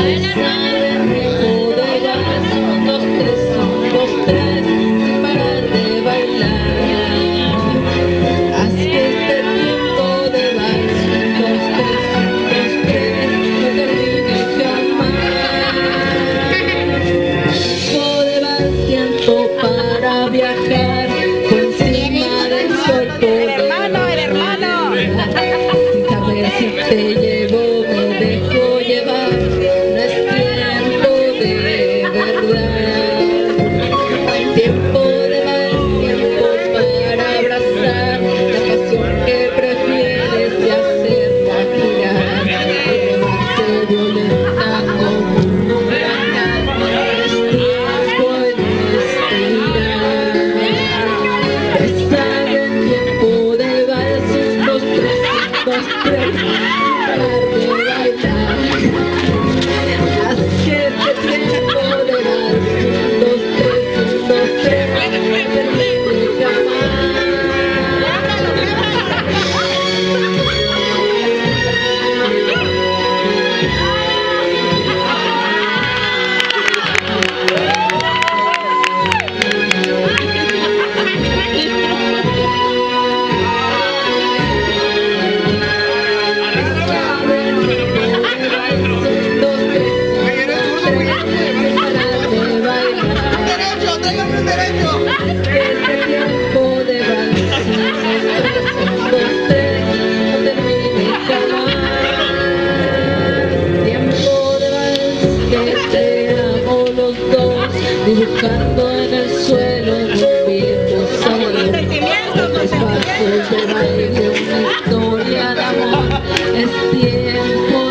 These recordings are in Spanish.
Dibujando en el suelo un viejo salón, pasos de baile, una historia de amor, es tiempo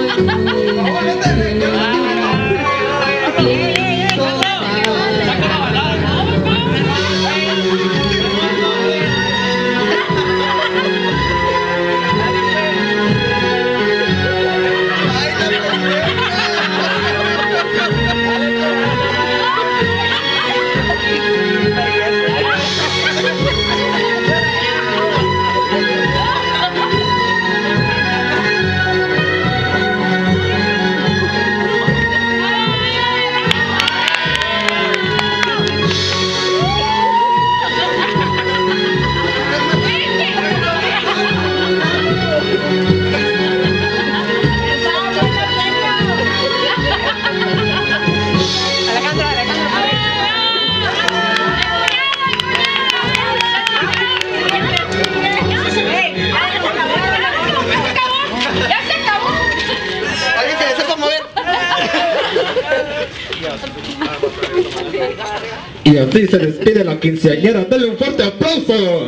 Y así se despide la quinceañera. ¡Dale un fuerte aplauso!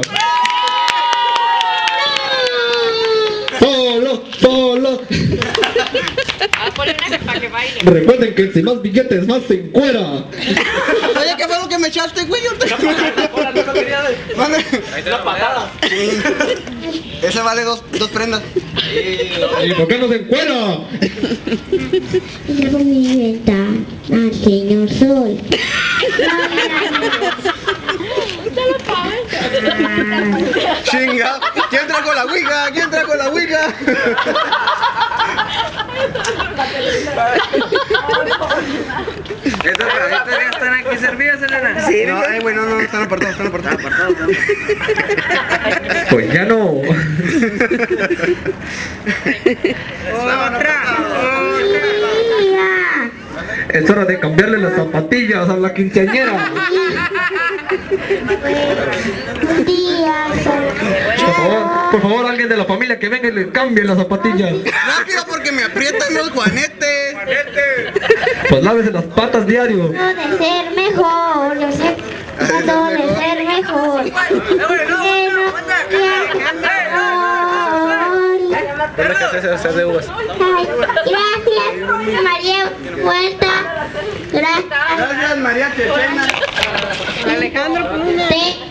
¡Solo! ¡Solo! Recuerden que si más billetes, más se encuera. Oye, ¿qué fue lo que me echaste, güey? Una patada. Ese vale dos prendas. ¿Y por qué no se encuera? Llevo mi ventana al señor sol. Chinga. ¿Quién trajo la ouija? ¿Quién trajo la ouija? ¿Estas ya están aquí servidas, Elena? Sí, no, bueno, no, están apartados, están apartados. Pues ya no. Otra. Es hora de cambiarle las zapatillas a la quinceañera. Por favor, alguien de la familia que venga y le cambie las zapatillas. Rápido porque me aprietan los juanetes. Pues lávese las patas diario. De ser mejor, yo sé cuándo de ser mejor. Se hace uvas. Gracias, María Huerta. Gracias. Gracias, María Chechena. Alejandro Puna.